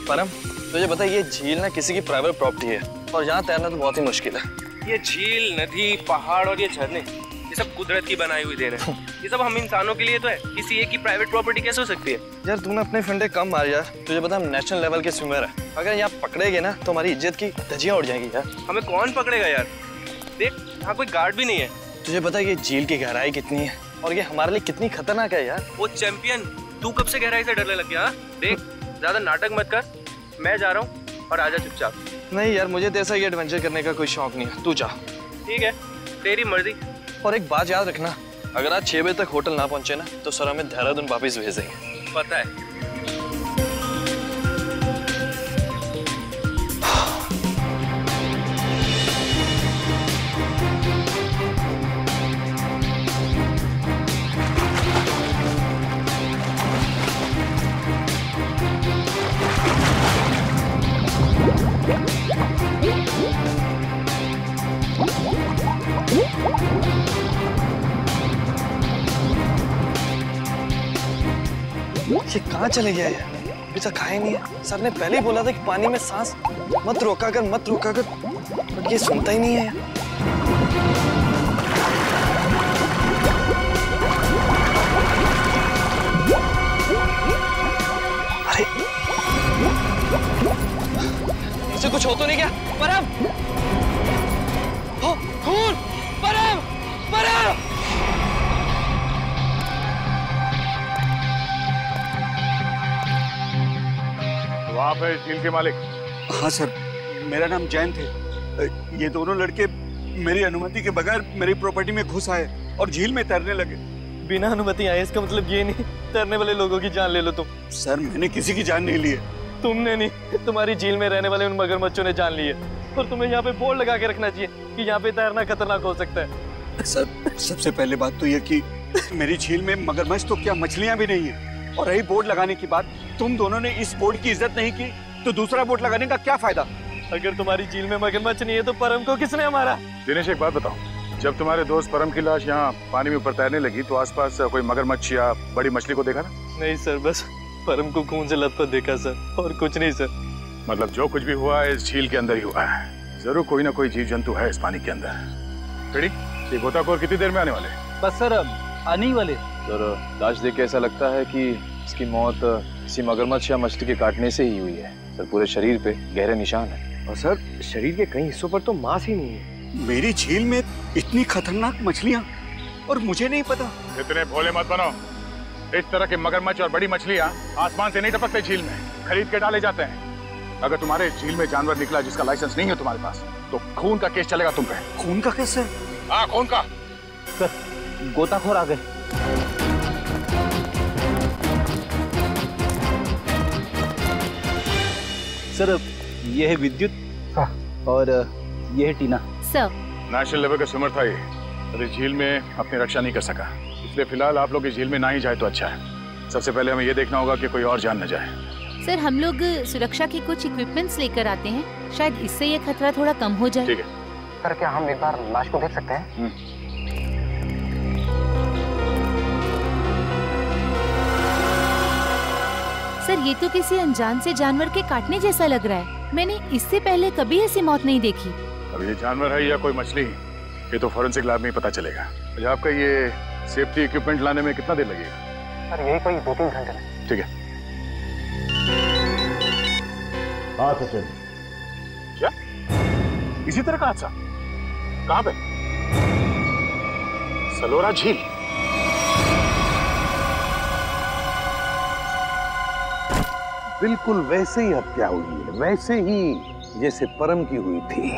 परम, तुझे पता है ये झील ना किसी की प्राइवेट प्रॉपर्टी है और यहाँ तैरना तो बहुत ही मुश्किल है। ये झील, नदी, पहाड़ और ये झरने, ये सब कुदरत की बनाई हुई देन है। ये सब हम इंसानों के लिए तो है, किसी एक की प्राइवेट प्रॉपर्टी कैसे हो सकती है? यार तूने अपने फंडे कम मार यार, तुझे पता हम नेशनल लेवल के स्विमर है, अगर यहाँ पकड़ेगे ना तो हमारी इज्जत की धज्जियां उड़ जाएंगी यार। हमें कौन पकड़ेगा यार? देख यहाँ कोई गार्ड भी नहीं है। तुझे पता है ये झील की गहराई कितनी है और ये हमारे लिए कितनी खतरनाक है यार। वो चैंपियन, तू कब से गहराई से डरने लग गया? देख ज्यादा नाटक मत कर, मैं जा रहा हूँ और आजा चुपचाप। नहीं यार, मुझे तो ऐसा ये एडवेंचर करने का कोई शौक नहीं है, तू जा। ठीक है, तेरी मर्जी। और एक बात याद रखना, अगर आज 6 बजे तक होटल ना पहुंचे ना तो सर हमें देहरादून वापस भेजेंगे। पता है। ये कहाँ चले गया है? अभी तक आया नहीं है। सर ने पहले ही बोला था कि पानी में सांस मत रोका कर, बट ये सुनता ही नहीं है। अरे इसे कुछ हो तो नहीं क्या? परम! खून! परम! परम! आप है झील के मालिक? हाँ सर, मेरा नाम जैन थे। ये दोनों लड़के मेरी अनुमति के बगैर मेरी प्रॉपर्टी में घुस आए और झील में तैरने लगे। बिना अनुमति आए इसका मतलब ये नहीं तैरने वाले लोगों की जान ले लो तुम। सर मैंने किसी की जान नहीं ली है। तुमने नहीं, तुम्हारी झील में रहने वाले उन मगरमच्छों ने जान ली है। और तुम्हें यहाँ पे बोर्ड लगा के रखना चाहिए कि यहाँ पे तैरना खतरनाक हो सकता है। सर सबसे पहले बात तो ये कि मेरी झील में मगरमच्छ तो क्या मछलियाँ भी नहीं है। और रही बोर्ड लगाने की बात, तुम दोनों ने इस बोर्ड की इज्जत नहीं की तो दूसरा बोर्ड लगाने का क्या फायदा? अगर तुम्हारी झील में मगरमच्छ नहीं है तो परम को किसने मारा? दिनेश एक बात बताओ, जब तुम्हारे दोस्त परम की लाश यहाँ पानी में ऊपर तैरने लगी तो आसपास कोई मगरमच्छ या बड़ी मछली को देखा ना? नहीं सर, बस परम को खून से लथपथ देखा सर, और कुछ नहीं सर। मतलब जो कुछ भी हुआ है इस झील के अंदर ही हुआ है। जरूर कोई ना कोई जीव जंतु है इस पानी के अंदर। रेडी? ये गोताखोर कितनी देर में आने वाले? बस सर आने ही वाले। सर लाश देख के ऐसा लगता है कि इसकी मौत किसी मगरमच्छ या मछली के काटने से ही हुई है। सर पूरे शरीर पे गहरे निशान है। और सर शरीर के कई हिस्सों पर तो मांस ही नहीं है। मेरी झील में इतनी खतरनाक मछलियाँ और मुझे नहीं पता। इतने भोले मत बनो। इस तरह के मगरमच्छ और बड़ी मछलियाँ आसमान से नहीं टपकते झील में, खरीद के डाले जाते हैं। अगर तुम्हारे झील में जानवर निकला जिसका लाइसेंस नहीं है तुम्हारे पास तो खून का केस चलेगा तुम पे। खून का केस है? हाँ खून का। सर गोताखोर आ गए। सर ये है विद्युत और ये है टीना। सर नेशनल लेवल का स्विमर था ये, अरे झील में अपनी रक्षा नहीं कर सका, इसलिए फिलहाल आप लोग इस झील में ना ही जाए तो अच्छा है। सबसे पहले हमें ये देखना होगा कि कोई और जान न जाए। सर हम लोग सुरक्षा के कुछ इक्विपमेंट्स लेकर आते हैं, शायद इससे ये खतरा थोड़ा कम हो जाए। ठीक है सर, क्या हम एक बार लाश को देख सकते हैं? सर ये तो किसी अनजान से जानवर के काटने जैसा लग रहा है। मैंने इससे पहले कभी ऐसी मौत नहीं देखी। अब ये जानवर है या कोई मछली, ये तो फॉरेंसिक लैब में ही पता चलेगा। अच्छा, आपका ये सेफ्टी इक्विपमेंट लाने में कितना देर लगेगा? सर यही कोई 2-3 घंटे में। ठीक है। हाँ सचिन। क्या इसी तरह का हादसा? कहाँ पे? सलोरा झील। बिल्कुल वैसे ही हत्या हुई है, वैसे ही जैसे परम की हुई थी।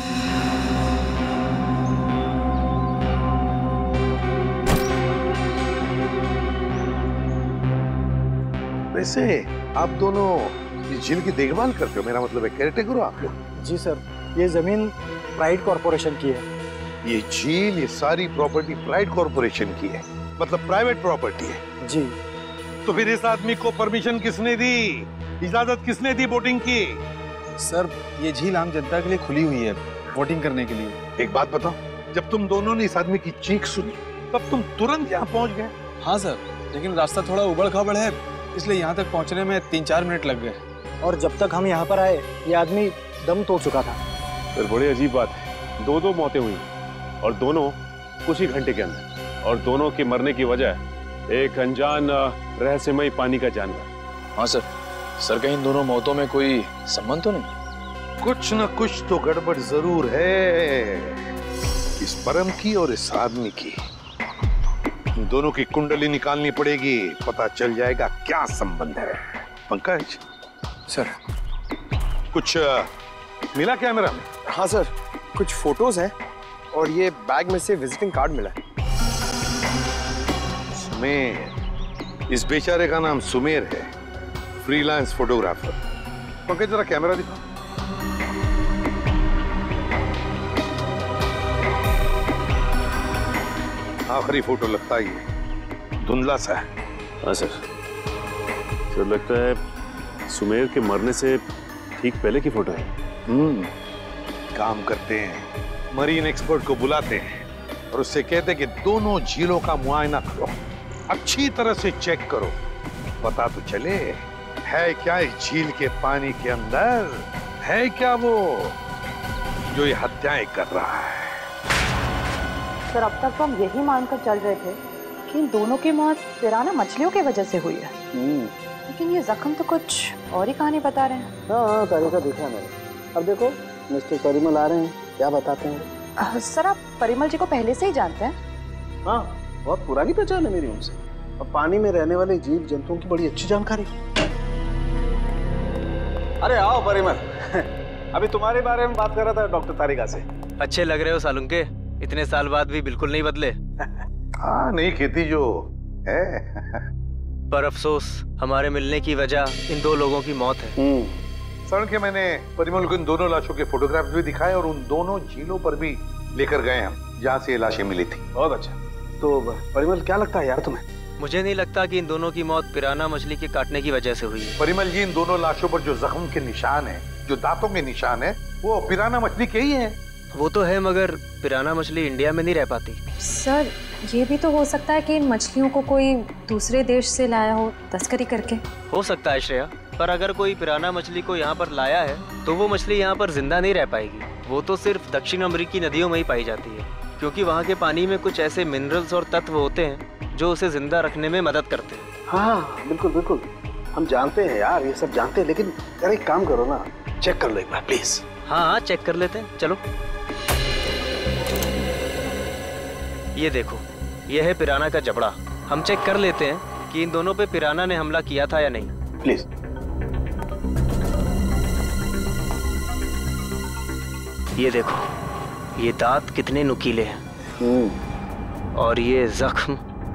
वैसे आप दोनों इस झील की देखभाल करते हो, मेरा मतलब है केयरटेकर हो आप लोग? जी सर, ये जमीन प्राइड कॉर्पोरेशन की है। ये झील, ये सारी प्रॉपर्टी प्राइड कॉर्पोरेशन की है, मतलब प्राइवेट प्रॉपर्टी है। जी। तो फिर इस आदमी को परमिशन किसने दी, इजाजत किसने दी बोटिंग की? सर ये झील आम जनता के लिए खुली हुई है बोटिंग करने के लिए। एक बात बताओ, जब तुम दोनों ने इस आदमी की चीख सुनी तब तुम तुरंत यहाँ पहुंच गए? हाँ सर, लेकिन रास्ता थोड़ा उबड़ खाबड़ है, इसलिए यहाँ तक पहुँचने में 3-4 मिनट लग गए। और जब तक हम यहाँ पर आए ये आदमी दम तोड़ चुका था। फिर बड़ी अजीब बात है, दो मौतें हुई और दोनों कुछ ही घंटे के अंदर, और दोनों के मरने की वजह एक अनजान रहस्यमयी पानी का जानवर। हाँ सर कहीं इन दोनों मौतों में कोई संबंध तो नहीं? कुछ न कुछ तो गड़बड़ जरूर है, इस परम की और इस आदमी की। इन दोनों की कुंडली निकालनी पड़ेगी, पता चल जाएगा क्या संबंध है। पंकज सर, कुछ मिला कैमरा में? हाँ सर, कुछ फोटोज हैं और ये बैग में से विजिटिंग कार्ड मिला है। सुमेर, इस बेचारे का नाम सुमेर है, फ्रीलांस फोटोग्राफर। पंकज जरा कैमरा दिखाओ। आखिरी फोटो लगता ही है, धुंधला सा है। हाँ सर लगता है सुमेर के मरने से ठीक पहले की फोटो है। काम करते हैं, मरीन एक्सपर्ट को बुलाते हैं और उससे कहते हैं कि दोनों झीलों का मुआयना करो, अच्छी तरह से चेक करो, पता तो चले है क्या इस झील के पानी के अंदर, है क्या वो जो ये हत्याएं कर रहा है। सर अब तक तो हम यही मानकर चल रहे थे कि इन दोनों की मौत पिराना मछलियों की वजह से हुई है, लेकिन ये जख्म तो कुछ और ही कहानी बता रहे हैं। हाँ तारिका देखा मैंने। अब देखो मिस्टर परिमल आ रहे हैं, क्या बताते हैं? सर आप परिमल जी को पहले से ही जानते हैं? हाँ, बहुत पुरानी पहचान है मेरी उनसे, और पानी में रहने वाले जीव जंतुओं की बड़ी अच्छी जानकारी। अरे आओ परिमल अभी तुम्हारे बारे में बात कर रहा था डॉक्टर तारिका से। अच्छे लग रहे हो सालुंके, इतने साल बाद भी बिल्कुल नहीं बदले। हाँ नहीं खेती जो है पर अफसोस हमारे मिलने की वजह इन दो लोगों की मौत है। सड़क के मैंने परिमल को इन दोनों लाशों के फोटोग्राफ्स भी दिखाए और उन दोनों झीलों पर भी लेकर गए हम जहाँ से ये लाशें मिली थी। बहुत अच्छा। तो परिमल क्या लगता है यार तुम्हें? मुझे नहीं लगता कि इन दोनों की मौत पिराना मछली के काटने की वजह से हुई है। परिमल जी, इन दोनों लाशों पर जो जख्म के निशान है, जो दांतों के निशान है, वो पिराना मछली के ही है। वो तो है, मगर पिराना मछली इंडिया में नहीं रह पाती। सर ये भी तो हो सकता है कि इन मछलियों को कोई दूसरे देश से लाया हो तस्करी करके। हो सकता है श्रेया, पर अगर कोई पिराना मछली को यहाँ पर लाया है तो वो मछली यहाँ पर जिंदा नहीं रह पाएगी। वो तो सिर्फ दक्षिण अमेरिकी नदियों में ही पाई जाती है, क्योंकि वहाँ के पानी में कुछ ऐसे मिनरल्स और तत्व होते हैं जो उसे जिंदा रखने में मदद करते हैं। हाँ बिल्कुल बिल्कुल, हम जानते हैं यार, ये सब जानते हैं, लेकिन यार एक काम करो ना, चेक कर लो एक बार प्लीज। हाँ चेक कर लेते हैं, चलो। ये देखो, ये है पिराना का जबड़ा। हम चेक कर लेते हैं कि इन दोनों पे पिराना ने हमला किया था या नहीं। प्लीज। ये देखो, ये दांत कितने नुकीले हैं, और ये जख्म,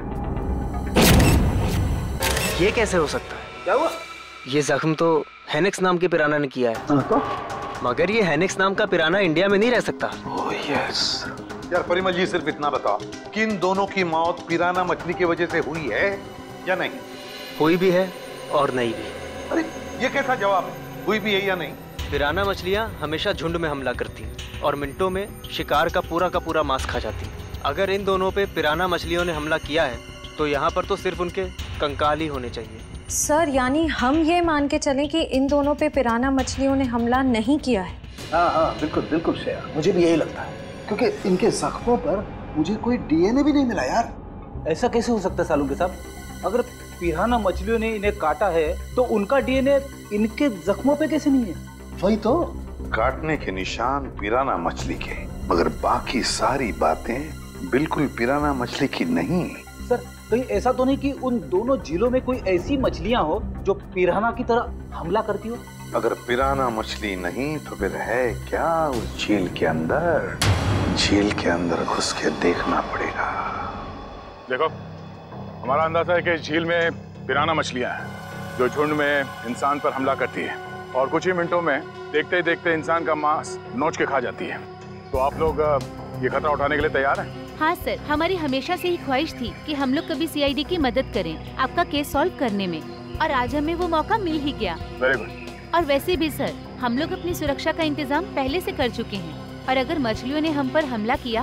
ये कैसे हो सकता है? क्या हुआ? ये जख्म तो हेनेक्स नाम के पिराना ने किया है। तो? मगर ये हेनेक्स नाम का पिराना इंडिया में नहीं रह सकता। Oh yes. यार परिमल जी, सिर्फ इतना बताओ कि इन दोनों की मौत पिराना मछली की वजह से हुई है या नहीं? हुई भी है और नहीं भी। अरे ये कैसा जवाब है, हुई भी है या नहीं? पिराना मछलियाँ हमेशा झुंड में हमला करती हैं और मिनटों में शिकार का पूरा मांस खा जाती हैं। अगर इन दोनों पे पिराना मछलियों ने हमला किया है तो यहाँ पर तो सिर्फ उनके कंकाल ही होने चाहिए। सर यानी हम ये मान के चलें कि इन दोनों पे पिराना मछलियों ने हमला नहीं किया है? हाँ बिल्कुल बिल्कुल श्रेया, मुझे भी यही लगता है, क्योंकि इनके जख्मों पर मुझे कोई डीएनए भी नहीं मिला यार। ऐसा कैसे हो सकता है सालुंखे साहब? अगर पिराना मछलियों ने इन्हें काटा है तो उनका डीएनए इनके जख्मों पे कैसे नहीं है? वही तो, काटने के निशान पिराना मछली के, मगर बाकी सारी बातें बिल्कुल पिराना मछली की नहीं। सर कहीं ऐसा तो नहीं कि उन दोनों झीलों में कोई ऐसी मछलियां हो जो पिराना की तरह हमला करती हो? अगर पिराना मछली नहीं तो फिर है क्या उस झील के अंदर? झील के अंदर घुस के देखना पड़ेगा। देखो, हमारा अंदाजा है कि इस झील में पिराना मछलियां हैं जो झुंड में इंसान पर हमला करती है और कुछ ही मिनटों में देखते ही देखते इंसान का मांस नोच के खा जाती है। तो आप लोग ये खतरा उठाने के लिए तैयार हैं? हाँ सर, हमारी हमेशा से ही ख्वाहिश थी कि हम लोग कभी CID की मदद करें आपका केस सॉल्व करने में, और आज हमें वो मौका मिल ही गया। Very good. और वैसे भी सर, हम लोग अपनी सुरक्षा का इंतजाम पहले से कर चुके हैं, और अगर मछलियों ने हम पर हमला किया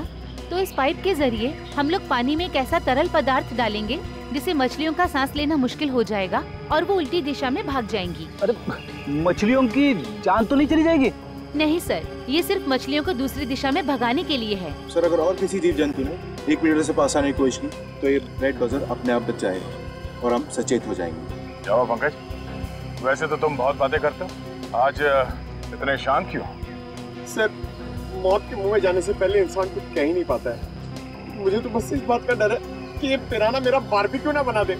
तो इस पाइप के जरिए हम लोग पानी में एक ऐसा तरल पदार्थ डालेंगे जिससे मछलियों का सांस लेना मुश्किल हो जाएगा और वो उल्टी दिशा में भाग जाएंगी। अरे मछलियों की जान तो नहीं चली जाएगी? नहीं सर, ये सिर्फ मछलियों को दूसरी दिशा में भगाने के लिए है। सर अगर और किसी जीव जंतु ने 1 मीटर से पास आने की कोशिश की तो ये रेड बजर अपने आप बच जाएगा और हम सचेत हो जाएंगे। जाओ पंकज, वैसे तो तुम बहुत बातें करते हो, आज इतने शांत क्यों? सर मौत के मुंह में जाने से पहले इंसान कुछ कह ही नहीं पाता है। मुझे तो बस इस बात का डर है कि ये पिराना मेरा बारबेक्यू ना बना दे।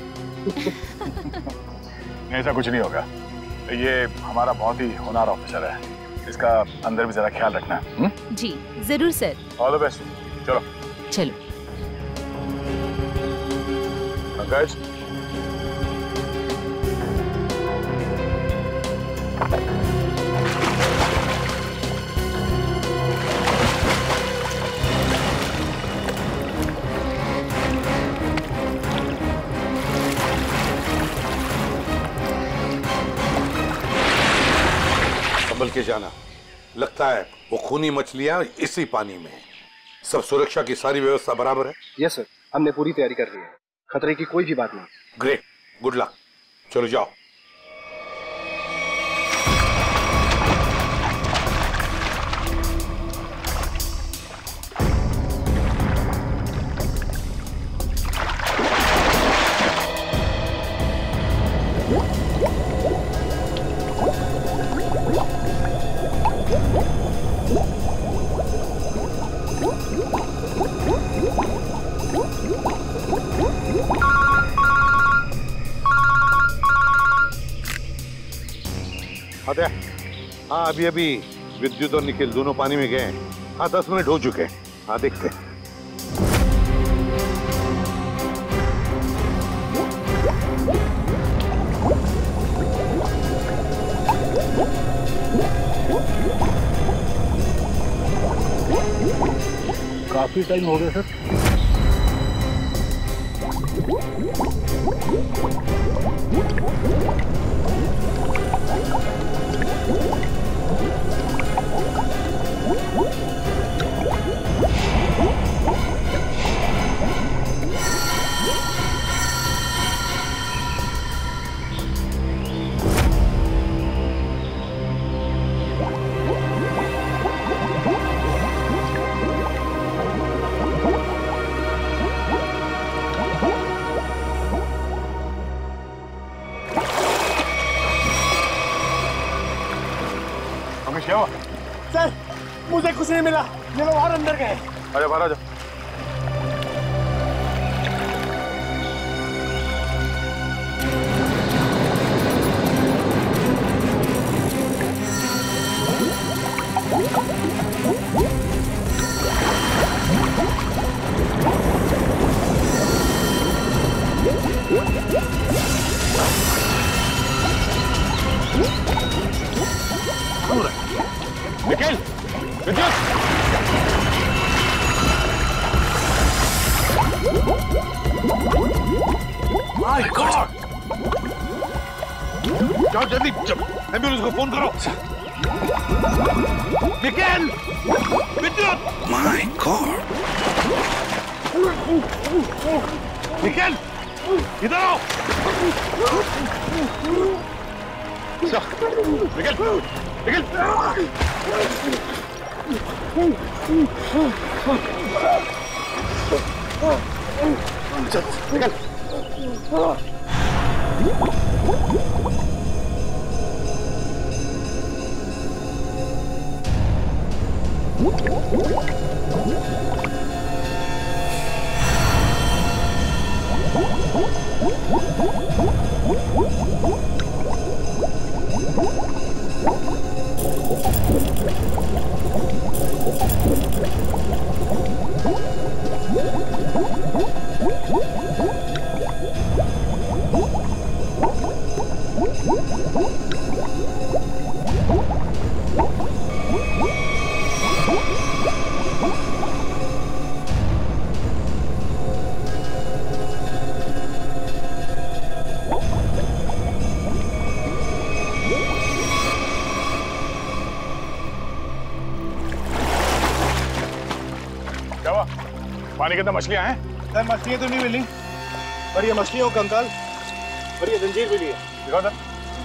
ऐसा कुछ नहीं होगा, ये हमारा बहुत ही होनहार ऑफिसर है, इसका अंदर भी जरा ख्याल रखना है। जी जरूर सर। All the best. चलो चलो। पंकज, संभल के जाना, लगता है वो खूनी मछलियां इसी पानी में हैं। सब सुरक्षा की सारी व्यवस्था बराबर है? यस सर, हमने पूरी तैयारी कर ली है, खतरे की कोई भी बात नहीं। Great, good luck. चलो जाओ। हाँ, अभी विद्युत और निखिल दोनों पानी में गए हैं। हाँ, 10 मिनट हो चुके हैं। हाँ, देखते हैं। काफी टाइम हो गया सर। सर मुझे कुछ नहीं मिला, ये लोग और अंदर गए। अरे बाहर आ जाओ। निखिल, विद्युत! My God! जाओ जल्दी, एम्बुलेंस को फोन करो। निखिल! विद्युत! My God! निखिल! इधर आओ! निखिल! निखिल! चल, निकल! पानी के अंदर मछलियां हैं? सर मछलियां तो नहीं मिली, पर ये मछलियों का कंकाल और ये जंजीर मिली है। दिखाओ सर।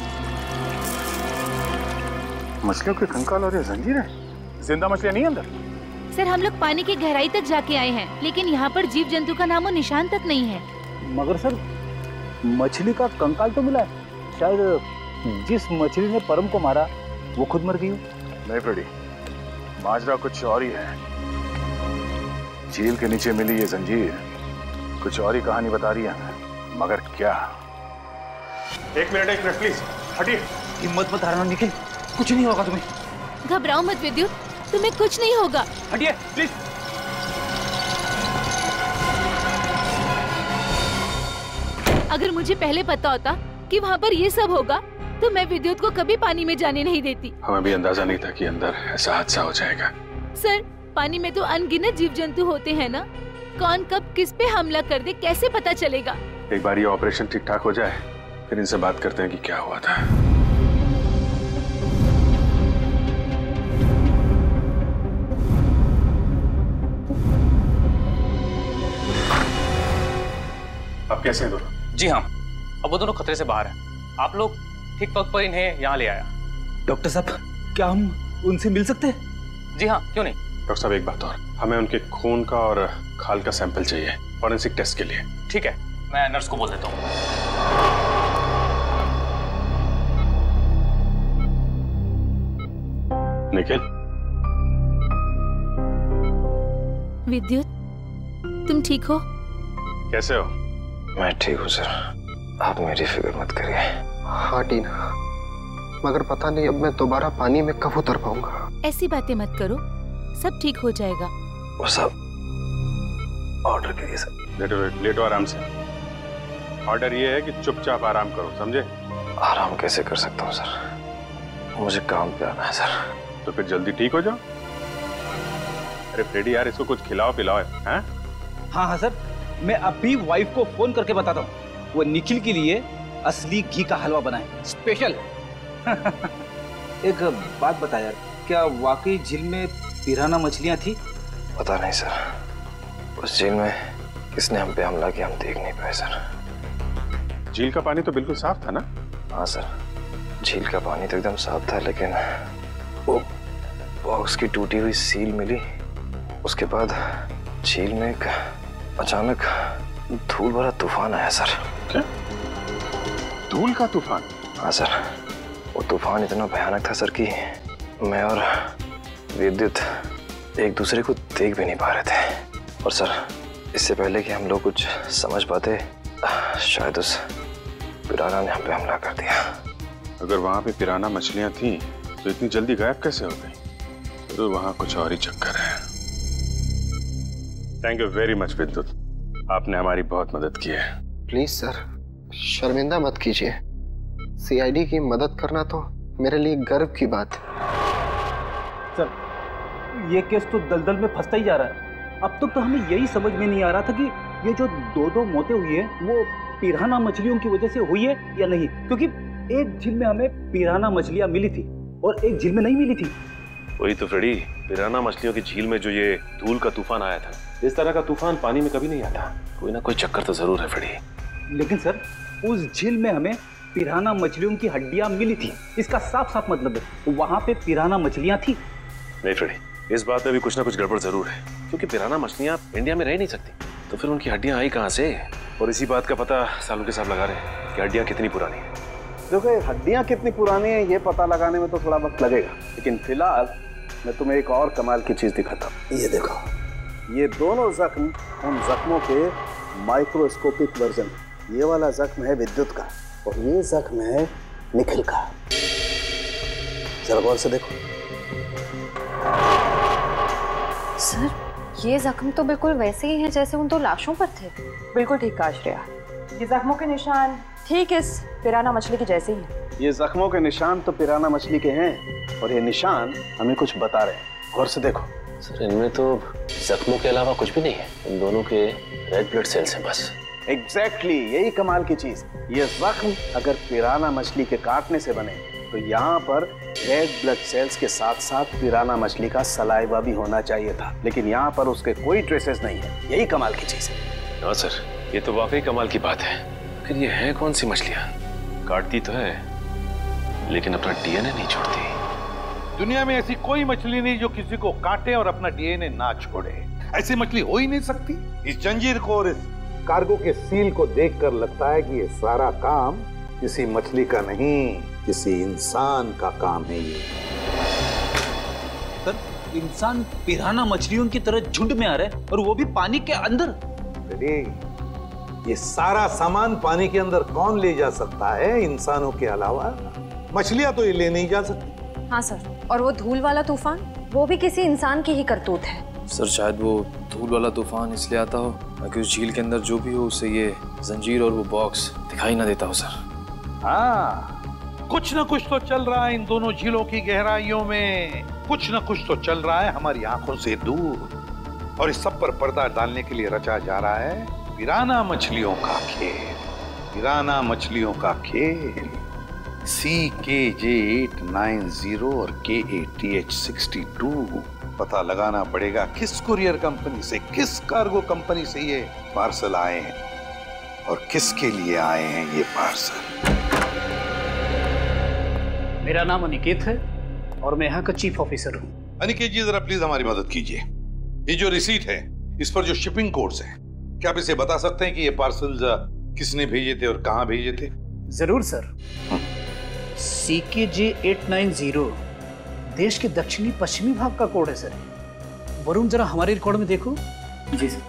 मछलियों के कंकाल और ये जंजीर है, जिंदा मछलियां नहीं अंदर? सर हम लोग पानी की गहराई तक जाके आए हैं, लेकिन यहाँ पर जीव जंतु का नामो निशान तक नहीं है। मगर सर मछली का कंकाल तो मिला है, शायद जिस मछली ने परम को मारा वो खुद मर गई हो। नहीं फ्रेडी, माजरा कुछ और ही है। झील के नीचे मिली ये जंजीर कुछ और ही कहानी बता रही है, मगर क्या? एक मिनट प्लीज हटिए। हिम्मत मत हारना निखिल, कुछ नहीं होगा तुम्हें। घबराओ मत विद्युत, तुम्हें कुछ नहीं होगा। हटिए प्लीज। अगर मुझे पहले पता होता कि वहाँ पर ये सब होगा तो मैं विद्युत को कभी पानी में जाने नहीं देती। हमें भी अंदाजा नहीं था कि अंदर ऐसा हादसा हो जाएगा। सर पानी में तो अनगिनत जीव जंतु होते हैं ना, कौन कब किस पे हमला कर दे कैसे पता चलेगा? एक बार ये ऑपरेशन ठीक ठाक हो जाए फिर इनसे बात करते हैं कि क्या हुआ था। अब कैसे हैं दोनों? जी हाँ, अब वो दोनों खतरे से बाहर हैं। आप लोग ठीक वक्त पर इन्हें यहाँ ले आया। डॉक्टर साहब क्या हम उनसे मिल सकते हैं? जी हाँ, क्यों नहीं। डॉक्टर साहब एक बात और, हमें उनके खून का और खाल का सैंपल चाहिए फॉरेंसिक टेस्ट के लिए। ठीक है, मैं नर्स को बोल देता हूँ। निखिल। विद्युत तुम ठीक हो? कैसे हो? मैं ठीक हूँ सर, आप मेरी फिक्र मत करिए। हाँ टीना, मगर पता नहीं अब मैं दोबारा पानी में कब उतर पाऊंगा। ऐसी बातें मत करो, सब ठीक हो जाएगा। वो सब ऑर्डर करिए सर। लेटो आराम से। ऑर्डर ये है कि चुपचाप आराम करो, समझे? आराम कैसे कर सकता हूँ सर, मुझे काम पे आना है सर। तो फिर जल्दी ठीक हो जाओ। अरे फ्रेडी यार, इसको कुछ खिलाओ पिलाओ। हाँ हाँ सर, मैं अभी वाइफ को फोन करके बताता हूँ, वो निखिल के लिए असली घी का हलवा बनाए स्पेशल। एक बात बता यार, क्या वाकई झील में पिराना मछलियां थी? पता नहीं सर, उस झील में किसने हम पे हमला किया हम देख नहीं पाए सर। झील का पानी तो बिल्कुल साफ था ना? हाँ सर, झील का पानी तो एकदम साफ था, लेकिन वो बॉक्स की टूटी हुई सील मिली। उसके बाद झील में एक अचानक धूल भरा तूफान आया सर। क्या? धूल का तूफान? हाँ सर, वो तूफान इतना भयानक था सर कि मैं और विद्युत एक दूसरे को देख भी नहीं पा रहे थे। और सर इससे पहले कि हम लोग कुछ समझ पाते, शायद उस पिराना ने हम पे हमला कर दिया। अगर वहां पे पिराना मछलियां थी तो इतनी जल्दी गायब कैसे हो गई? तो वहां कुछ और ही चक्कर है। थैंक यू वेरी मच विद्युत, आपने हमारी बहुत मदद की है। प्लीज सर, शर्मिंदा मत कीजिए। CID की मदद करना तो मेरे लिए गर्व की बात है। सर ये केस तो दलदल में फंसता ही जा रहा है। अब तक तो हमें यही समझ में नहीं आ रहा था कि ये जो दो मौतें हुई है वो पिराना मछलियों की वजह से हुई है या नहीं, क्योंकि एक झील में हमें पिराना मछलियां मिली थी और एक झील में नहीं मिली थी। वही तो फ्रेडी, पिराना मछलियों की झील में जो ये धूल का तूफान आया था, इस तरह का तूफान पानी में कभी नहीं आता। कोई ना कोई चक्कर तो जरूर है फ्रेडी। लेकिन सर उस झील में हमें पिराना मछलियों की हड्डियां मिली थी, इसका साफ साफ मतलब है वहां पे पिराना मछलियां थी। नहीं फ्रेडी, इस बात में भी कुछ ना कुछ गड़बड़ जरूर है, क्योंकि पिराना मछलियां इंडिया में रह नहीं सकती, तो फिर उनकी हड्डियां आई कहां से? और इसी बात का पता सालुंखे साहब लगा रहे हैं कि हड्डियां कितनी पुरानी है। देखो हड्डियां कितनी पुरानी है ये पता लगाने में तो थोड़ा वक्त लगेगा, लेकिन फिलहाल मैं तुम्हें एक और कमाल की चीज दिखाता हूँ। ये देखो, ये दोनों जख्म उन जख्मों के माइक्रोस्कोपिक वर्जन। ये वाला जख्म है विद्युत का और ये जख्म है निखिल का। जरा गौर से देखो। सर ये जख्म तो बिल्कुल वैसे ही हैं जैसे उन दो लाशों पर थे। बिल्कुल ठीक कहा श्रेया, ये जख्मों के निशान ठीक इस पिराना मछली के जैसे ही हैं। ये जख्मों के निशान तो पिराना मछली के हैं और ये निशान हमें कुछ बता रहे हैं। गौर से देखो। सर इनमें तो जख्मों के अलावा कुछ भी नहीं है, इन दोनों के रेड ब्लड सेल्स हैं बस। एग्जैक्टली, यही कमाल की चीज। ये जख्म अगर पिराना मछली के काटने से बने तो यहाँ पर रेड ब्लड सेल्स के साथ साथ पिराना मछली का सलाइवा भी होना चाहिए था, लेकिन यहाँ पर उसके कोई ट्रेसेस नहीं है। यही कमाल की चीज है। हाँ सर, ये तो वाकई कमाल की बात है। फिर ये है कौन सी मछलियाँ? काटती तो है लेकिन अपना डीएनए नहीं छोड़ती। दुनिया में ऐसी कोई मछली नहीं जो किसी को काटे और अपना डीएनए ना छोड़े। ऐसी मछली हो ही नहीं सकती। इस जंजीर को और इस कार्गो के सील को देखकर लगता है कि ये सारा काम किसी मछली का नहीं, किसी इंसान का काम है। ये सर, इंसान पिराना मछलियों की तरह झुंड में आ रहे हैं और वो भी पानी के अंदर। ये सारा सामान पानी के अंदर कौन ले जा सकता है इंसानों के अलावा? मछलियां तो ये ले नहीं जा सकती। हाँ सर, और वो धूल वाला तूफान, वो भी किसी इंसान की ही करतूत है। सर शायद वो धूल वाला तूफान इसलिए आता हो ताकि उस झील के अंदर जो भी हो उसे ये जंजीर और वो बॉक्स दिखाई ना देता हो सर। हाँ, कुछ ना कुछ तो चल रहा है इन दोनों झीलों की गहराइयों में। कुछ ना कुछ तो चल रहा है हमारी आंखों से दूर, और इस सब पर पर्दा डालने के लिए रचा जा रहा है पिराना मछलियों का खेल। पिराना मछलियों का खेल। CKJ890 और KATH62। पता लगाना पड़ेगा किस कुरियर कंपनी से, किस कार्गो कंपनी से ये पार्सल आए हैं और किसके लिए आए हैं ये पार्सल। मेरा नाम अनिकेत है और मैं यहाँ का चीफ ऑफिसर हूँ। अनिकेत जी, जरा प्लीज हमारी मदद कीजिए। ये जो रिसीट है, इस पर जो शिपिंग कोड्स हैं, क्या आप इसे बता सकते हैं कि ये पार्सल किसने भेजे थे और कहाँ भेजे थे? जरूर सर। CKJ890 देश के दक्षिणी पश्चिमी भाग का कोड है सर। वरुण, जरा हमारे रिकॉर्ड में देखो। जी सर।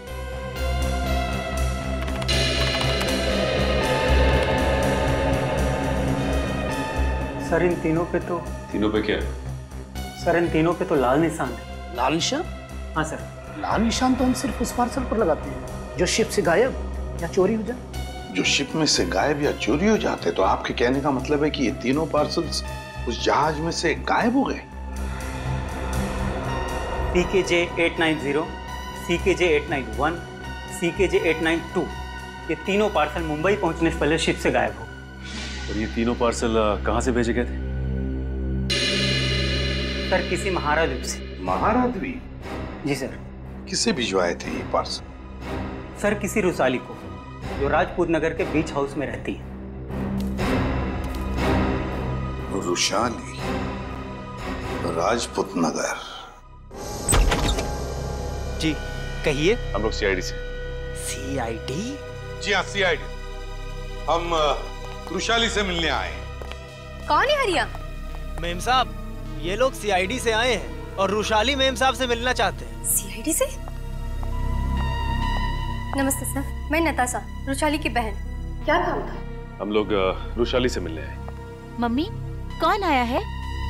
सर इन तीनों पे तो क्या? सर इन तीनों पे तो लाल निशान है। लाल निशान? हाँ सर, लाल निशान तो हम सिर्फ उस पार्सल पर लगाते हैं जो शिप से गायब या चोरी हो जाए। जो शिप में से गायब या चोरी हो जाते, तो आपके कहने का मतलब है कि ये तीनों पार्सल्स उस जहाज में से गायब हो गए? CKJ890, CKJ891, CKJ892 ये तीनों पार्सल मुंबई पहुंचने से पहले शिप से गायब हो। और ये तीनों पार्सल कहाँ से भेजे गए थे? सर किसी महाराद्वीप से। महाराद्वीप? जी सर। किसे भिजवाए थे ये पार्सल? सर किसी रुसाली को, जो राजपूत नगर के बीच हाउस में रहती है। रुशाली, राजपूत नगर। जी कहिए। हम लोग CID से। CID? जी हाँ, CID। हम रुशाली से मिलने आए। कौन है हरिया? मेम साहब, ये लोग CID से आए हैं और रुशाली मेम साहब से मिलना चाहते हैं। CID से? नमस्ते सर, मैं नताशा, रुशाली की बहन। क्या काम था? हम लोग रुशाली से मिलने आए। मम्मी, कौन आया है?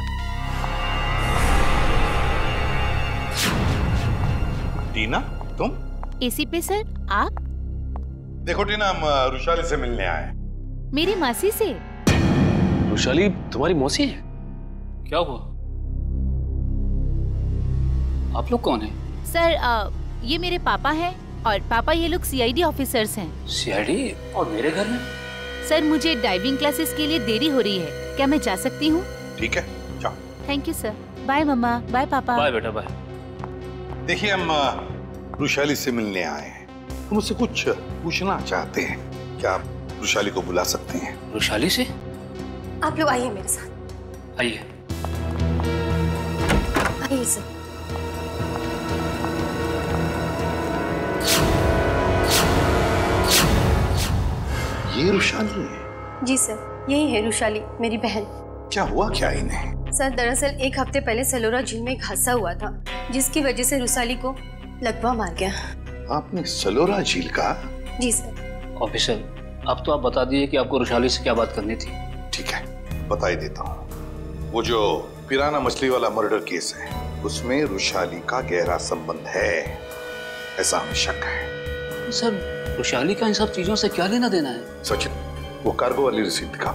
टीना, तुम? ACP सर, आप? देखो टीना, हम रुशाली से मिलने आए। मेरी मासी से। रुशाली तुम्हारी मौसी है? क्या हुआ? आप लोग कौन हैं? सर ये मेरे पापा हैं और पापा ये लोग CID ऑफिसर्स हैं। CID? और मेरे घर में? सर मुझे डाइविंग क्लासेस के लिए देरी हो रही है, क्या मैं जा सकती हूँ? ठीक है, जाओ। Thank you sir. बाय मम्मा, बाय पापा। बाय बेटा, बाय। देखिए, हम रुशाली से मिलने आए हैं। हम उससे कुछ पूछना चाहते हैं। क्या आप रुशाली को बुला सकते हैं? रुशाली से? आप लोग आइए मेरे साथ। आइए। आइए सर। ये रुशाली है? जी सर, यही है रुशाली, मेरी बहन। क्या हुआ क्या इन्हें? सर दरअसल एक हफ्ते पहले सलोरा झील में एक हादसा हुआ था, जिसकी वजह से रुशाली को लकवा मार गया। आपने सलोरा झील का? जी सर। ऑफिसर, अब तो आप बता दिए कि आपको रुशाली से क्या बात करनी थी। ठीक है, बता ही देता हूँ। वो जो पिराना मछली वाला मर्डर केस है, उसमें रुशाली का गहरा संबंध है, ऐसा हमें शक है। सर रुशाली का इन सब चीजों से क्या लेना देना है? सचिन, वो कार्गो वाली रिसीट दिखा।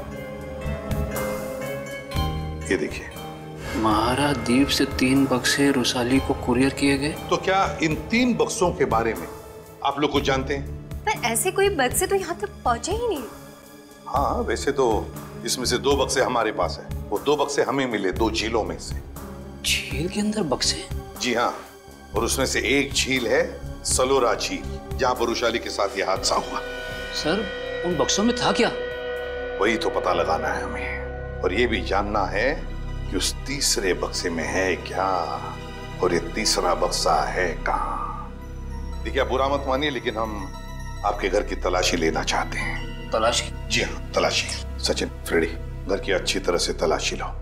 ये देखिए। महाराद्वीप से 3 बक्से रुशाली को कुरियर किए गए। तो क्या इन 3 बक्सों के बारे में आप लोग कुछ जानते हैं? पर ऐसे कोई बक्से तो यहाँ तक पहुँचे ही नहीं। हाँ, वैसे तो इसमें से 2 बक्से हमारे पास है वो 2 बक्से हमें मिले 2 झीलों में से। झील के अंदर बक्से? जी हाँ, और उसमें से एक झील है सलोरा झील, जहां पर वृषाली के साथ यह हादसा हुआ। सर उन बक्सों में था क्या? वही तो पता लगाना है हमें, और ये भी जानना है कि उस तीसरे बक्से में है क्या, और ये तीसरा बक्सा है कहाँ। देखिए, आप बुरा मत मानिए, लेकिन हम आपके घर की तलाशी लेना चाहते हैं। तलाशी? जी हाँ, तलाशी। सचिन, फ्रेडी, घर की अच्छी तरह से तलाशी लो।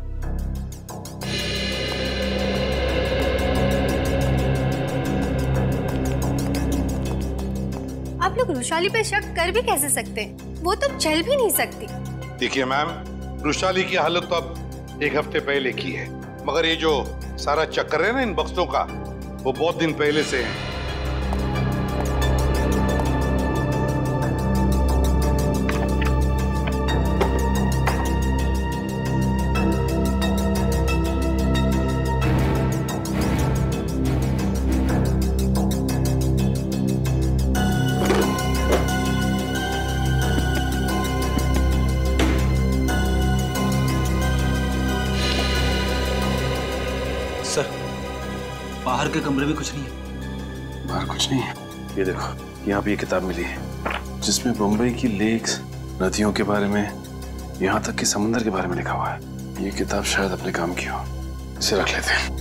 आप लोग वृषाली पे शक कर भी कैसे सकते हैं? वो तो चल भी नहीं सकती। देखिए मैम, वृषाली की हालत तो अब 1 हफ्ते पहले की है, मगर ये जो सारा चक्कर है ना इन बक्सों का, वो बहुत दिन पहले से है। बाहर के कमरे में कुछ नहीं है। बाहर कुछ नहीं है। ये देखो, यहाँ पे ये किताब मिली है जिसमें मुंबई की लेक्स, नदियों के बारे में, यहाँ तक कि समुद्र के बारे में लिखा हुआ है। ये किताब शायद अपने काम की हो, इसे रख लेते हैं।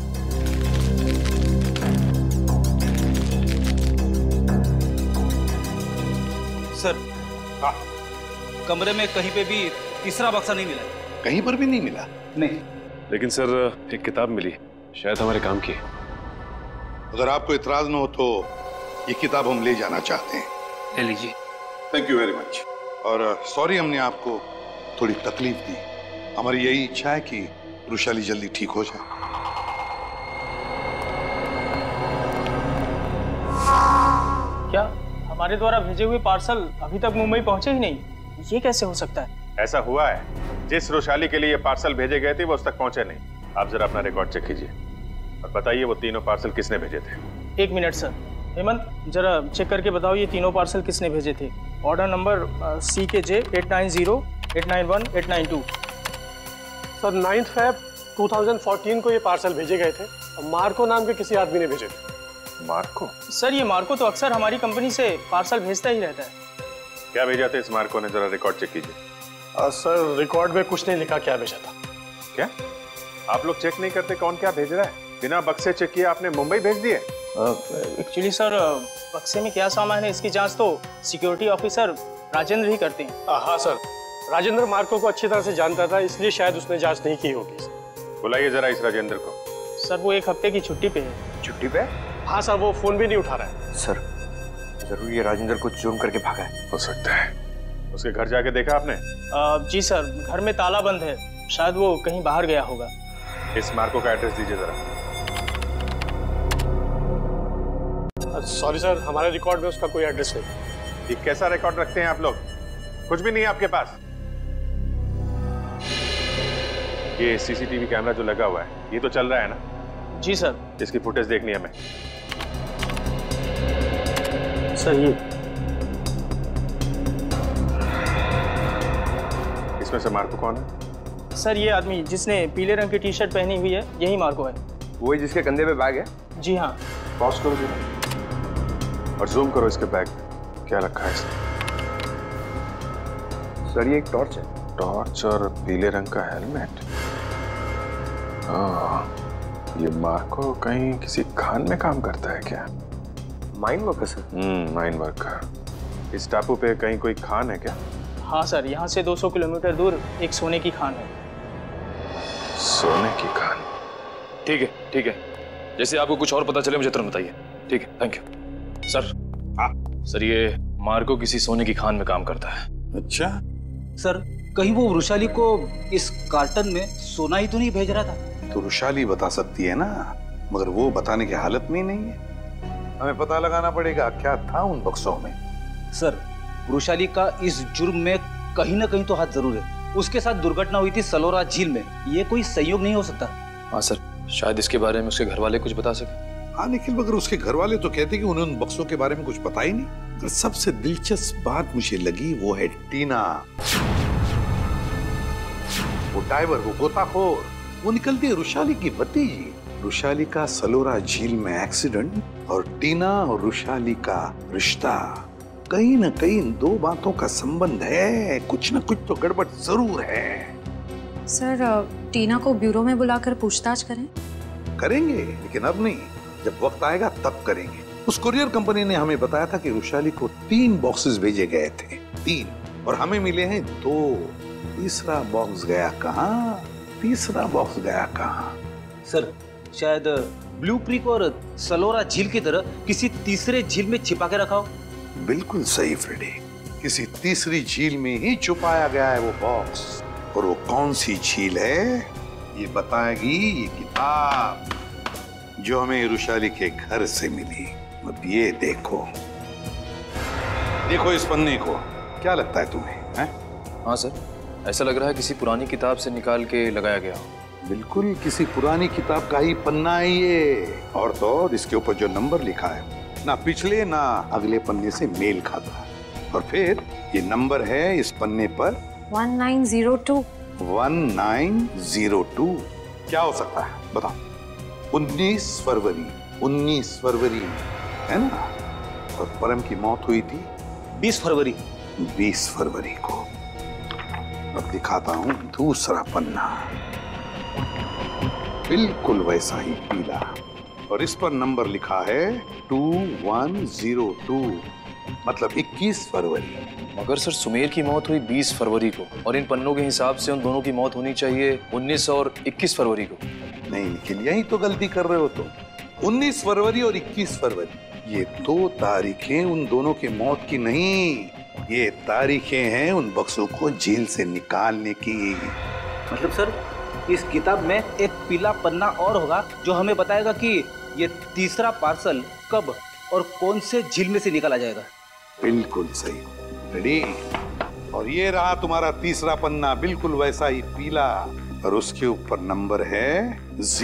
सर, हाँ, कमरे में कहीं पे भी तीसरा बक्सा नहीं मिला। कहीं पर भी नहीं मिला? नहीं। लेकिन सर एक किताब मिली, शायद हमारे काम की। अगर आपको इतराज न हो तो ये किताब हम ले जाना चाहते हैं। ले लीजिए। Thank you very much. और सॉरी हमने आपको थोड़ी तकलीफ दी। हमारी यही इच्छा है कि वृषाली जल्दी ठीक हो जाए। क्या हमारे द्वारा भेजे हुए पार्सल अभी तक मुंबई पहुंचे ही नहीं? ये कैसे हो सकता है? ऐसा हुआ है, जिस वृषाली के लिए पार्सल भेजे गए थे वो उस तक पहुंचे नहीं। आप जरा अपना रिकॉर्ड चेक कीजिए और बताइए वो तीनों पार्सल किसने भेजे थे। 1 मिनट सर। हेमंत, जरा चेक करके बताओ ये तीनों पार्सल किसने भेजे थे। Order number CKJ 890 891 892। Sir 9 Feb 2014 को ये पार्सल भेजे गए थे और मार्को नाम के किसी आदमी ने भेजे थे। मार्को? सर ये मार्को तो अक्सर हमारी कंपनी से पार्सल भेजता ही रहता है। क्या भेजा था इस मार्को ने, जरा रिकॉर्ड चेक कीजिए। सर रिकॉर्ड में कुछ नहीं लिखा क्या भेजा था। क्या आप लोग चेक नहीं करते कौन क्या भेज रहा है? बिना बक्से चेक किए आपने मुंबई भेज दिए? एक्चुअली सर, बक्से में क्या सामान है इसकी जांच तो सिक्योरिटी ऑफिसर राजेंद्र ही करते हैं। हाँ सर, राजेंद्र मार्को को अच्छी तरह से जानता था, इसलिए शायद उसने जांच नहीं की होगी। बुलाइए जरा इस राजेंद्र को। सर वो 1 हफ्ते की छुट्टी पे है। छुट्टी पे? हाँ सर, वो फोन भी नहीं उठा रहा है। सर जरूर ये राजेंद्र को चूम करके भागा है। हो सकता है। उसके घर जाके देखा आपने? जी सर, घर में ताला बंद है, शायद वो कहीं बाहर गया होगा। इस मार्को का एड्रेस दीजिए जरा। सॉरी सर, हमारे रिकॉर्ड में उसका कोई एड्रेस नहीं। ये कैसा रिकॉर्ड रखते हैं आप लोग? कुछ भी नहीं है आपके पास? ये सीसीटीवी कैमरा जो लगा हुआ है ये तो चल रहा है ना? जी सर। इसकी फुटेज देखनी है हमें। सर ये इसमें से मार्को कौन है? सर ये आदमी जिसने पीले रंग की टी-शर्ट पहनी हुई है, यही मार्को है। वही जिसके कंधे पे बैग है? जी हाँ। पॉज करो जरा और जूम करो इसके बैग पे, क्या रखा है इसने? सर ये एक टॉर्च है। टॉर्च और पीले रंग का हेलमेट। ये मार्को कहीं किसी खान में काम करता है क्या? Mine worker sir? Mine worker. इस टापू पे कहीं कोई खान है क्या? हाँ सर, यहाँ से 200 किलोमीटर दूर एक सोने की खान है। सोने की खान? ठीक है, ठीक है। जैसे आपको कुछ और पता चले मुझे तुरंत बताइए। ठीक है, थैंक यू। सर, सर ये मार्को किसी सोने की खान में काम करता है। अच्छा सर, कहीं वो वृषाली को इस कार्टन में सोना ही तो नहीं भेज रहा था? तो वृषाली बता सकती है ना, मगर वो बताने की हालत में ही नहीं है। हमें पता लगाना पड़ेगा क्या था उन बक्सों में। सर, वृषाली का इस जुर्म में कहीं ना कहीं तो हाथ जरूर है। उसके साथ दुर्घटना हुई थी सलोरा झील में, ये कोई संयोग नहीं हो सकता। हाँ सर, शायद इसके बारे में उसके घर वाले कुछ बता सके। हाँ निखिल, मगर उसके घर वाले तो कहते कि उन्हें उन बक्सों के बारे में कुछ पता ही नहीं। मगर सबसे दिलचस्प बात मुझे लगी वो है टीना। वो डाइवर, वो गोताखोर, वो निकलती है रुशाली की भतीजी। रुशाली का सलोरा झील में एक्सीडेंट और टीना और रुशाली का रिश्ता, कहीं न कहीं इन दो बातों का संबंध है। कुछ न कुछ तो गड़बड़ जरूर है। सर, टीना को ब्यूरो में बुलाकर पूछताछ करें? करेंगे, लेकिन अब नहीं, जब वक्त आएगा तब करेंगे। उस कुरियर कंपनी ने हमें बताया था कि रुशाली को 3 बॉक्सेस भेजे गए थे, 3, और हमें मिले हैं 2। तीसरा बॉक्स गया कहाँ? तीसरा बॉक्स गया कहाँ? सर, शायद ब्लू क्रीक और सलोरा झील की तरह किसी तीसरे झील में छिपा के रखा हो। बिल्कुल सही फ्रेडी, किसी तीसरी झील में ही छुपाया गया है वो बॉक्स। और वो कौन सी झील है ये बताएगी ये किताब जो हमें रुशाली के घर से मिली। अब ये देखो, देखो इस पन्ने को, क्या लगता है तुम्हें? हाँ सर, ऐसा लग रहा है किसी पुरानी किताब से निकाल के लगाया गया हो। बिल्कुल किसी पुरानी किताब का ही पन्ना है ये। और तो और इसके ऊपर जो नंबर लिखा है ना पिछले ना अगले पन्ने से मेल खाता है। और फिर ये नंबर है इस पन्ने पर 1902। 1902 क्या हो सकता है बताओ? 19 फरवरी, 19 फरवरी है ना? और परम की मौत हुई थी 20 फरवरी। 20 फरवरी को। अब दिखाता हूं दूसरा पन्ना, बिल्कुल वैसा ही पीला, और इस पर नंबर लिखा है 2102, मतलब 21 फरवरी। मगर सर, सुमेर की मौत हुई 20 फरवरी को, और इन पन्नों के हिसाब से उन दोनों की मौत होनी चाहिए 19 और 21 फरवरी को। नहीं निखिल, यही तो गलती कर रहे हो तुम। 19 फरवरी और 21 फरवरी, ये 2 तारीखें उन दोनों की मौत की नहीं, ये तारीखें हैं उन बक्सों को जेल से निकालने की। मतलब सर, इस किताब में एक पीला पन्ना और होगा जो हमें बताएगा कि ये तीसरा पार्सल कब और कौन से झील में से निकाला जाएगा। बिल्कुल सही, रेडी। और ये रहा तुम्हारा तीसरा पन्ना, बिल्कुल वैसा ही पीला, और उसके ऊपर नंबर है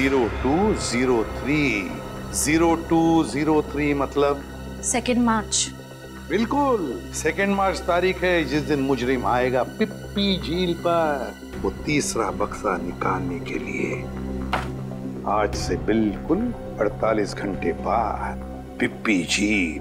0203। 0203 मतलब 2 मार्च। बिल्कुल 2 मार्च तारीख है जिस दिन मुजरिम आएगा पिप्पी झील पर वो तीसरा बक्सा निकालने के लिए। आज से बिल्कुल 48 घंटे बाद पिप्पी झील।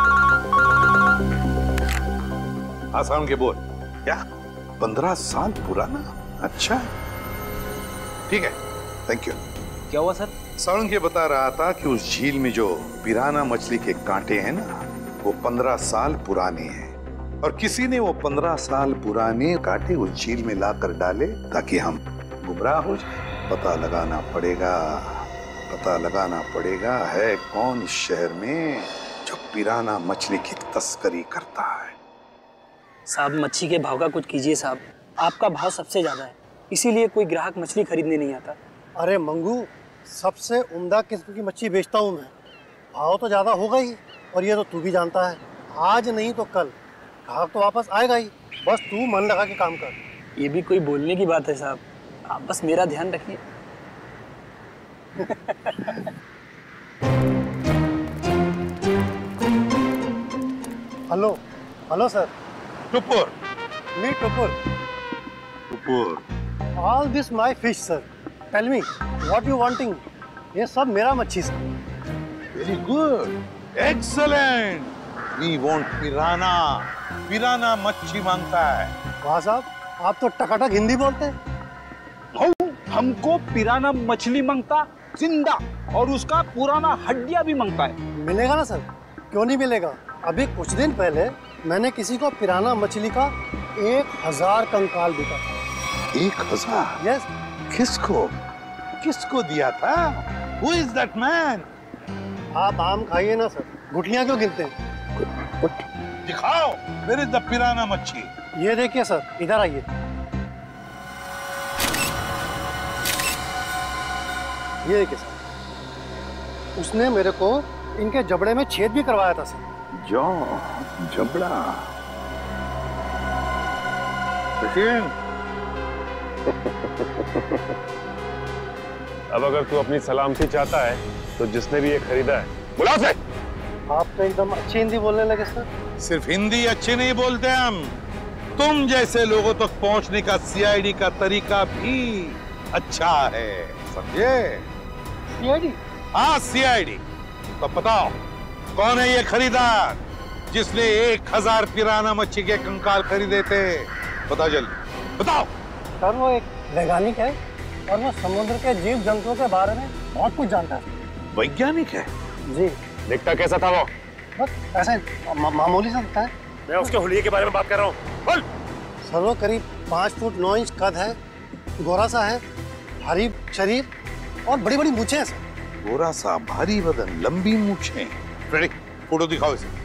आसान के बोल, क्या 15 साल पुराना? अच्छा ठीक है, थैंक यू। क्या हुआ सर? सालुंखे बता रहा था कि उस झील में जो पिराना मछली के कांटे हैं ना, वो 15 साल पुराने हैं, और किसी ने वो 15 साल पुराने कांटे उस झील में लाकर डाले ताकि हम गुमराह हो जाए। पता लगाना पड़ेगा, पता लगाना पड़ेगा है कौन इस शहर में जो पिराना मछली की तस्करी करता है। साहब, मच्छी के भाव का कुछ कीजिए साहब, आपका भाव सबसे ज्यादा है, इसीलिए कोई ग्राहक मछली खरीदने नहीं आता। अरे मंगू, सबसे उम्दा किस्म की मच्छी बेचता हूँ मैं, भाव तो ज्यादा होगा ही, और ये तो तू भी जानता है, आज नहीं तो कल ग्राहक तो वापस आएगा ही, बस तू मन लगा के काम कर। ये भी कोई बोलने की बात है साहब, आप बस मेरा ध्यान रखिए। Hello hello sir. Tupur. Me Tupur. Tupur. All this my fish sir, tell me what you wanting. ये सब मेरा मच्छी सर। Very good, excellent. We want piranha. Piranha मच्छी मांगता है। वाह साहब, आप तो टकाटक हिंदी बोलते हैं। हमको पिराना मछली मांगता जिंदा, और उसका पुराना हड्डियां भी मांगता है। मिलेगा ना सर, क्यों नहीं मिलेगा। अभी कुछ दिन पहले मैंने किसी को पिराना मछली का 1000 कंकाल बिका था। 1000? यस। किसको किसको दिया था? Who is that man? आप आम खाइए ना सर, गुठलियां क्यों गिनते हैं? दिखाओ, where is the पिराना मच्छी? ये देखिए सर, इधर आइए। ये देखिए सर, उसने मेरे को इनके जबड़े में छेद भी करवाया था सर। जबड़ा। सचिन। अब अगर तू अपनी सलामती चाहता है तो जिसने भी ये खरीदा है बुला से। आप तो एकदम अच्छी हिंदी बोलने लगे सर। सिर्फ हिंदी अच्छी नहीं बोलते हम, तुम जैसे लोगों तक पहुंचने का सीआईडी का तरीका भी अच्छा है, समझे? सीआईडी? हाँ, सीआईडी। तो बताओ कौन है ये खरीदार जिसने 1000 पिराना मच्छी के कंकाल खरीदे थे? बताओ जल्दी, बताओ। सर वो एक वैज्ञानिक है और वो समुद्र के जीव जंतुओं के बारे में बहुत कुछ जानता है। वैज्ञानिक है? जी। दिखता कैसा था वो? बस ऐसे मामूली सा दिखता है। मैं उसके हुलिये के बारे में बात कर रहा हूँ। बोल। सर वो करीब 5 फुट 9 इंच कद है, गोरा सा है, भारी शरीर और बड़ी बड़ी मूछें हैं सर। गोरा सा, भारी बदन, लंबी मूछें। रेडी, फोटो दिखाओ इसे।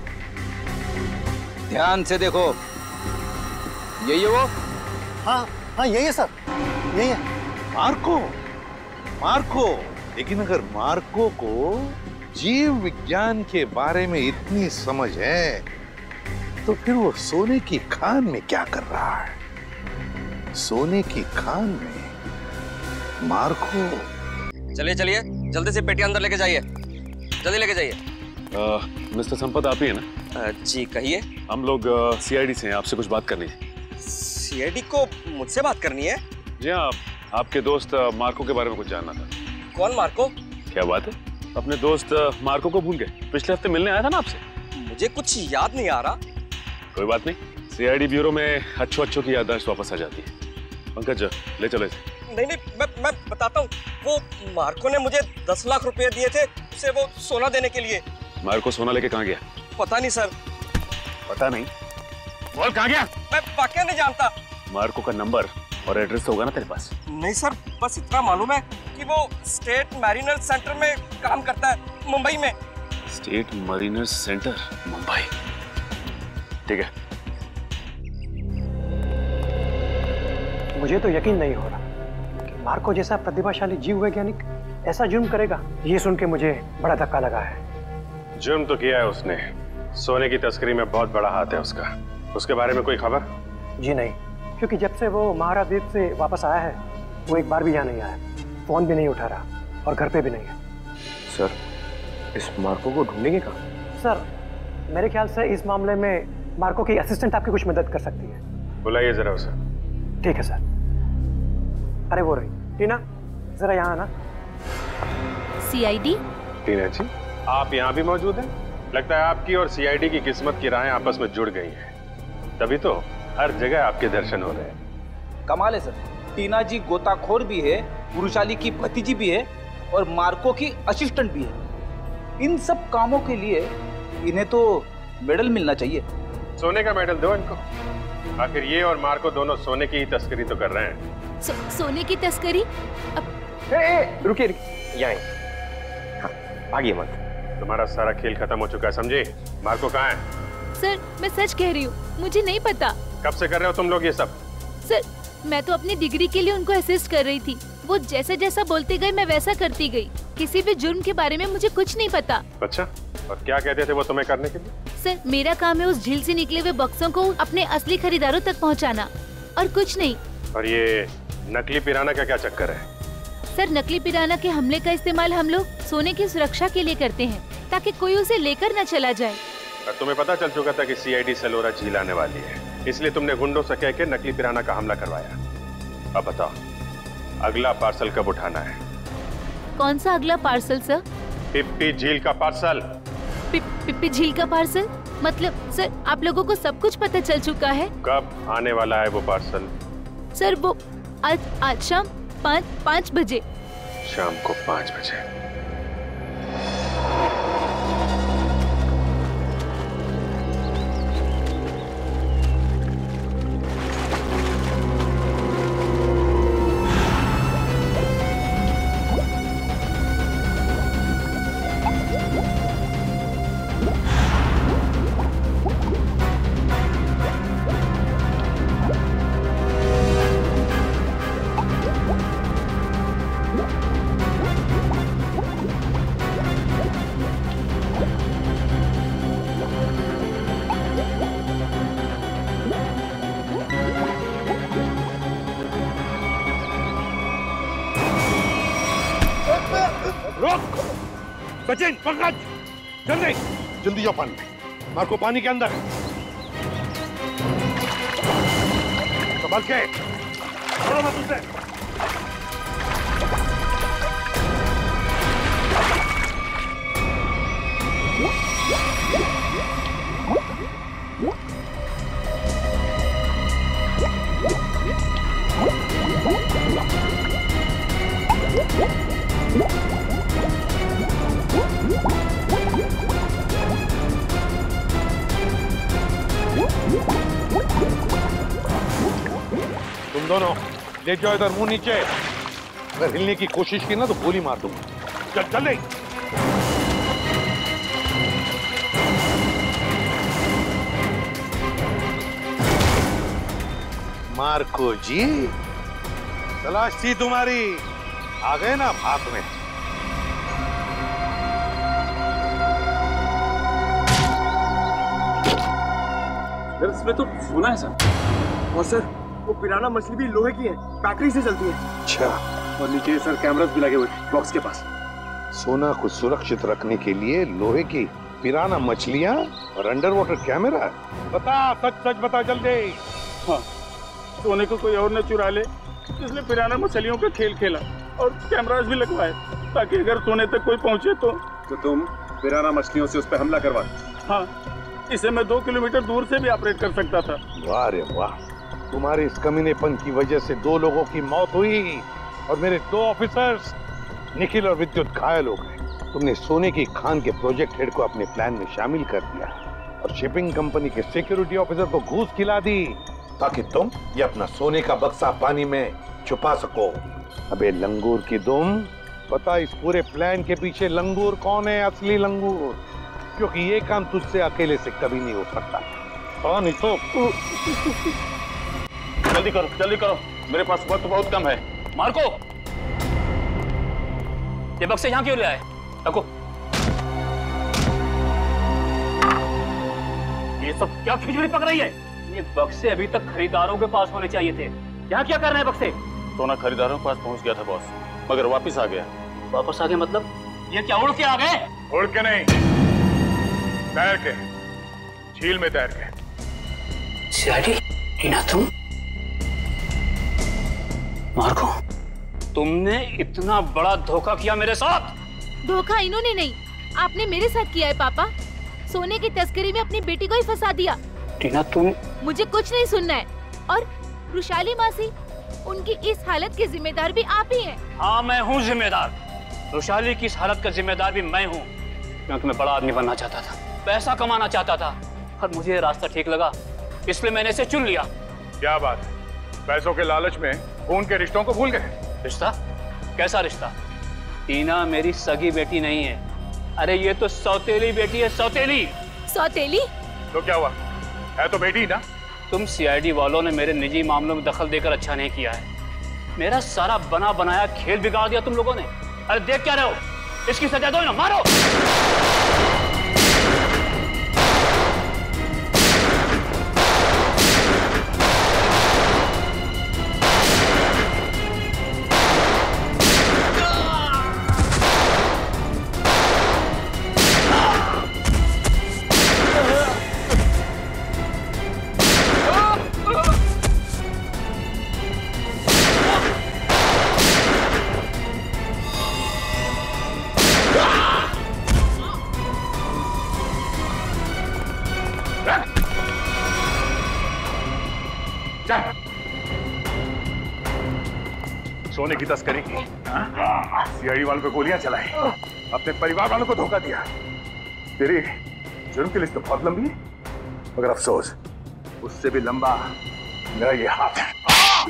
ध्यान से देखो, यही है वो? हाँ हाँ यही है सर, यही है। मार्को? मार्को? लेकिन अगर मार्को को जीव विज्ञान के बारे में इतनी समझ है तो फिर वो सोने की खान में क्या कर रहा है? सोने की खान में मार्को। चलिए चलिए, जल्दी से पेटी अंदर लेके जाइए, जल्दी लेके जाइए। मिस्टर संपत आप ही है ना? जी कहिए। हम लोग सीआईडी से हैं, आपसे कुछ बात करनी है। सीआईडी को मुझसे बात करनी है? जी हाँ, आपके दोस्त मार्को के बारे में कुछ जानना था। कौन मार्को? क्या बात है, अपने दोस्त मार्को को भूल गए? पिछले हफ्ते मिलने आया था ना आपसे। मुझे कुछ याद नहीं आ रहा। कोई बात नहीं, सीआईडी ब्यूरो में अच्छों की याददाश्त वापस आ जाती है। पंकज ले चलो इसे। नहीं नहीं, मैं बताता हूँ। वो मार्को ने मुझे 10 लाख रुपए दिए थे उसे वो सोना देने के लिए। मार्को सोना लेके कहाँ गया? पता नहीं सर। पता नहीं? बोल कहाँ गया? मैं वाकई नहीं जानता। मार्को का नंबर और एड्रेस तो होगा ना तेरे पास? नहीं सर, बस इतना मालूम है कि वो स्टेट मैरिनर सेंटर में काम करता है, मुंबई में। State mariner centre, Mumbai. ठीक है। मुझे तो यकीन नहीं हो रहा कि मार्को जैसा प्रतिभाशाली जीव वैज्ञानिक ऐसा जुर्म करेगा। ये सुन के मुझे बड़ा धक्का लगा है। जुर्म तो किया है उसने, सोने की तस्करी में बहुत बड़ा हाथ है उसका। उसके बारे में कोई खबर? जी नहीं, क्योंकि जब से वो महाराज द्वीप से वापस आया है वो एक बार भी यहाँ नहीं आया, फोन भी नहीं उठा रहा और घर पे भी नहीं है। सर, इस मार्को को ढूंढेंगे कहाँ? सर, मेरे ख्याल से इस मामले में मार्को की असिस्टेंट आपकी कुछ मदद कर सकती है। बुलाइए जरा उसे। ठीक है सर। अरे वो रही टीना, जरा यहाँ आना। CID? टीना जी, आप यहाँ भी मौजूद हैं? लगता है आपकी और सीआईडी की किस्मत की राहें आपस में जुड़ गई हैं। तभी तो हर जगह आपके दर्शन हो रहे हैं। कमाल है सर, टीना जी गोताखोर भी है, पुरुषाली की भतीजी भी है और मार्को की असिस्टेंट भी है। इन सब कामों के लिए इन्हें तो मेडल मिलना चाहिए। सोने का मेडल दो इनको। आखिर ये और मार्को दोनों सोने की तस्करी तो कर रहे हैं। सोने की तस्करी? रुकिए यहाँ हाँ, आगे मत। तुम्हारा सारा खेल खत्म हो चुका है, समझे? मार्को कहाँ है? सर, मैं सच कह रही हूँ, मुझे नहीं पता। कब से कर रहे हो तुम लोग ये सब? सर, मैं तो अपनी डिग्री के लिए उनको असिस्ट कर रही थी। वो जैसा जैसा बोलते गए मैं वैसा करती गई। किसी भी जुर्म के बारे में मुझे कुछ नहीं पता। अच्छा, और क्या कहते थे वो तुम्हें करने के लिए? सर, मेरा काम है उस झील से निकले हुए बक्सों को अपने असली खरीदारों तक पहुंचाना, और कुछ नहीं। और ये नकली पिराना का क्या चक्कर है? सर, नकली पिराना के हमले का इस्तेमाल हम लोग सोने की सुरक्षा के लिए करते हैं, ताकि कोई उसे लेकर न चला जाए। और तुम्हें पता चल चुका था कि सीआईडी सलोरा झील आने वाली है, इसलिए तुमने गुंडों से कह के नकली पिराना का हमला करवाया। अब बताओ, अगला पार्सल कब उठाना है? कौन सा अगला पार्सल सर? पिप्पी झील का पार्सल। पिप्पी झील का पार्सल? मतलब सर, आप लोगों को सब कुछ पता चल चुका है? कब आने वाला है वो पार्सल? सर, वो आज शाम 5 बजे। शाम को 5 बजे। सचिन, पंकज, जल्दी जल्दी जाओ पानी में। मार्को पानी के अंदर है। सलखे, छोड़ो मत उसे। तुम दोनों ले जाओ इधर, मुंह नीचे। अगर हिलने की कोशिश की ना तो गोली मार दूंगा। चल चल ले। मार्को जी, तलाश थी तुम्हारी, आ गए ना हाथ में। इसमें तो सोना है सर। और सर वो पिराना मछली भी लोहे की है, बैटरी से चलती है। अच्छा। और नीचे सर कैमरास भी लगे हुए बॉक्स के पास। सोना को सुरक्षित रखने के लिए लोहे की पिराना मछलियां और अंडर वाटर कैमरा। बता, सच सच बता जल्दी। हाँ, सोने को कोई और न चुरा ले, इसलिए पिराना मछलियों का खेल खेला और कैमरास भी लगवाए ताकि अगर सोने तक कोई पहुंचे तो तुम पिराना मछलियों से उस पर हमला करवा। हाँ, इसे मैं 2 किलोमीटर दूर से भी ऑपरेट कर सकता था। वाह रे वाह, तुम्हारे इस कमीनेपन की वजह से 2 लोगों की मौत हुई और मेरे 2 ऑफिसर्स निखिल और विद्युत घायल हो गए। तुमने सोने की खान के प्रोजेक्ट हेड को अपने प्लान में शामिल कर दिया और शिपिंग कंपनी के सिक्योरिटी ऑफिसर को घूस खिला दी ताकि तुम ये अपना सोने का बक्सा पानी में छुपा सको। अबे लंगूर की दुम, पता इस पूरे प्लान के पीछे लंगूर कौन है? असली लंगूर, क्योंकि ये काम तुझसे अकेले से कभी नहीं हो सकता। हाँ नहीं तो जल्दी करो, मेरे पास वक्त बहुत कम है। मार्को, ये बक्से यहाँ क्यों ले आए? रखो। ये सब क्या खिचड़ी पक रही है? ये बक्से अभी तक खरीदारों के पास होने चाहिए थे। यहाँ क्या कर रहे हैं बक्से? सोना खरीदारों के पास पहुँच गया था बॉस, मगर वापिस आ गया। वापस आ गए मतलब? ये क्या उड़ के आ गए? उड़ के नहीं, तैर के, झील में तैर के। C.I.D, टीना तुम? मार्को, तुमने इतना बड़ा धोखा किया मेरे साथ। धोखा इन्होंने नहीं, आपने मेरे साथ किया है पापा। सोने की तस्करी में अपनी बेटी को ही फंसा दिया। टीना तुम? मुझे कुछ नहीं सुनना है। और रुशाली मासी, उनकी इस हालत के जिम्मेदार भी आप ही हैं। हाँ, मैं हूँ जिम्मेदार। रुशाली की इस हालत का जिम्मेदार भी मैं हूँ, क्योंकि मैं बड़ा आदमी बनना चाहता था, पैसा कमाना चाहता था और मुझे ये रास्ता ठीक लगा, इसलिए मैंने इसे चुन लिया। क्या बात है, पैसों के लालच में खून के रिश्तों को भूल गए? रिश्ता? कैसा रिश्ता? टीना मेरी सगी बेटी नहीं है। अरे ये तो सौतेली बेटी है, सौतेली। सौतेली? तो क्या हुआ, है तो बेटी ना। तुम C.I.D वालों ने मेरे निजी मामलों में दखल देकर अच्छा नहीं किया है। मेरा सारा बना बनाया खेल बिगाड़ दिया तुम लोगों ने। अरे देख क्या रहे हो, इसकी सजा दो ना, मारो। सोने की तस्करी की, C.I.D वालों को गोलियां चलाई, अपने परिवार वालों को धोखा दिया। तेरी जुर्म की लिस्ट तो बहुत लंबी है, मगर अफसोस उससे भी लंबा मेरा ये हाथ है।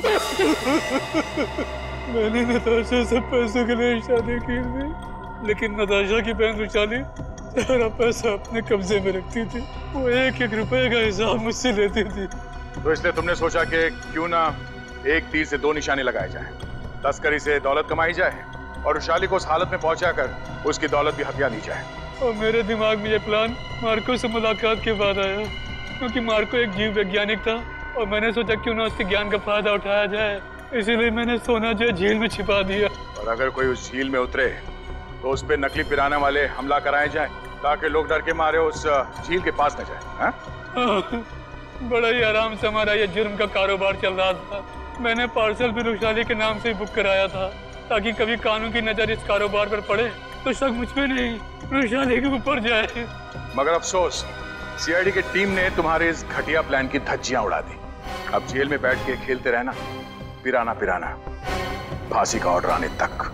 मैंने नताशा से पैसों के लिए शादी की थी, लेकिन नताशा की बहन रुशाली सारा पैसा अपने कब्जे में रखती थी। वो 1-1 रुपए का हिसाब मुझसे लेती थी। तो इसलिए तुमने सोचा कि क्यों ना एक तीर से 2 निशाने लगाए जाएं। तस्करी से दौलत कमाई जाए और रुशाली को उस हालत में पहुंचाकर उसकी दौलत भी हथिया ली जाए। और मेरे दिमाग में ये प्लान मार्को से मुलाकात के बाद आया, क्योंकि मार्को एक जीव वैज्ञानिक था और मैंने सोचा क्यों ना उसके ज्ञान का फायदा उठाया जाए, इसीलिए मैंने सोना जो झील में छिपा दिया। और अगर कोई उस झील में उतरे तो उस पर नकली पिराना वाले हमला कराए जाए ताकि लोग डर के मारे उस झील के पास न जाए। बड़ा ही आराम से हमारा ये जुर्म का कारोबार चल रहा था। मैंने पार्सल भी रुशाली के नाम से बुक कराया था ताकि कभी कानून की नजर इस कारोबार पर पड़े तो शक मुझ पे नहीं रुशाली के ऊपर जाए। मगर अफसोस CID की टीम ने तुम्हारे इस घटिया प्लान की धज्जियां उड़ा दी। अब जेल में बैठ के खेलते रहना पिराना पिराना, फांसी का ऑर्डर आने तक।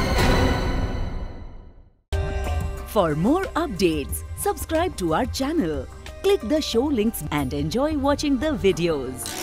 For more updates, subscribe to our channel, click the show links and enjoy watching the videos.